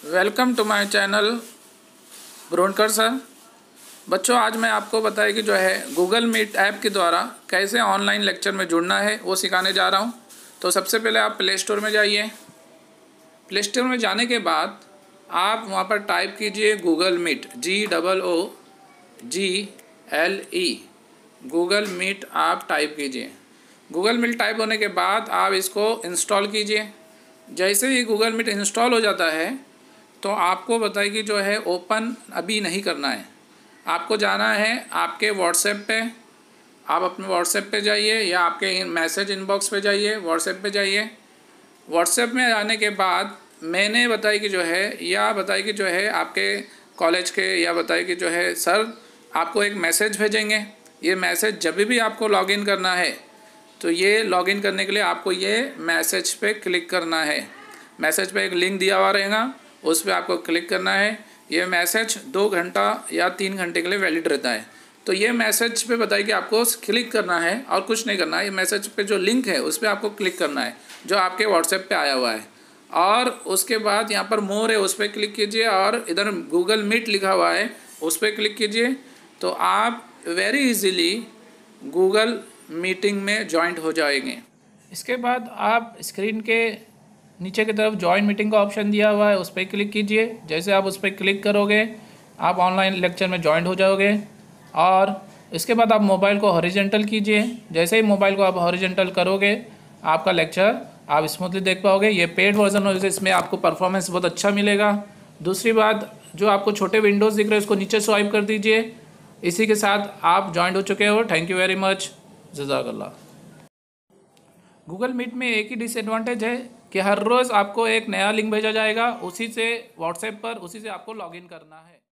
Welcome to my channel ब्रोनकर sir. बच्चों, आज मैं आपको बताया कि जो है गूगल मीट ऐप के द्वारा कैसे ऑनलाइन लेक्चर में जुड़ना है वो सिखाने जा रहा हूँ। तो सबसे पहले आप प्ले स्टोर में जाइए। प्ले स्टोर में जाने के बाद आप वहाँ पर टाइप कीजिए Google Meet, GOOGLE, Google Meet आप टाइप कीजिए। गूगल मीट टाइप होने के बाद आप इसको इंस्टॉल कीजिए। जैसे ही गूगल मीट इंस्टॉल हो जाता है तो आपको बताइए कि जो है ओपन अभी नहीं करना है, आपको जाना है आपके व्हाट्सएप पे। आप अपने व्हाट्सएप पे जाइए या आपके मैसेज इनबॉक्स पे जाइए, व्हाट्सएप पे जाइए। व्हाट्सएप में आने के बाद मैंने बताया कि जो है या बताया कि जो है आपके कॉलेज के या बताया कि जो है सर आपको एक मैसेज भेजेंगे। ये मैसेज जब भी आपको लॉगिन करना है तो ये लॉगिन करने के लिए आपको ये मैसेज पे क्लिक करना है। मैसेज पे एक लिंक दिया हुआ रहेगा, उस पर आपको क्लिक करना है। ये मैसेज 2 घंटा या 3 घंटे के लिए वैलिड रहता है। तो ये मैसेज पे बताइए कि आपको क्लिक करना है और कुछ नहीं करना है। ये मैसेज पे जो लिंक है उस पर आपको क्लिक करना है जो आपके व्हाट्सएप पे आया हुआ है। और उसके बाद यहाँ पर मोर है, उस पर क्लिक कीजिए और इधर गूगल मीट लिखा हुआ है उस पर क्लिक कीजिए। तो आप वेरी इजीली गूगल मीटिंग में जॉइंट हो जाएंगे। इसके बाद आप स्क्रीन के नीचे की तरफ जॉइन मीटिंग का ऑप्शन दिया हुआ है, उस पर क्लिक कीजिए। जैसे आप उस पर क्लिक करोगे आप ऑनलाइन लेक्चर में जॉइंट हो जाओगे। और इसके बाद आप मोबाइल को हॉरिजॉन्टल कीजिए। जैसे ही मोबाइल को आप हॉरिजॉन्टल करोगे आपका लेक्चर आप स्मूथली देख पाओगे। ये पेड वर्जन हो, इसमें आपको परफॉर्मेंस बहुत अच्छा मिलेगा। दूसरी बात, जो आपको छोटे विंडोज़ दिख रहे हैं उसको नीचे स्वाइप कर दीजिए। इसी के साथ आप जॉइंट हो चुके हो। Thank you very much. जज़ाकल्लाह। गूगल मीट में एक ही डिसएडवांटेज है कि हर रोज़ आपको एक नया लिंक भेजा जाएगा, उसी से व्हाट्सएप पर उसी से आपको लॉगिन करना है।